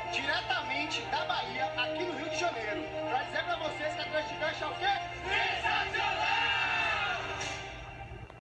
diretamente da Bahia, aqui no Rio de Janeiro, pra dizer pra vocês que a Atlântica é o quê? Sensacional!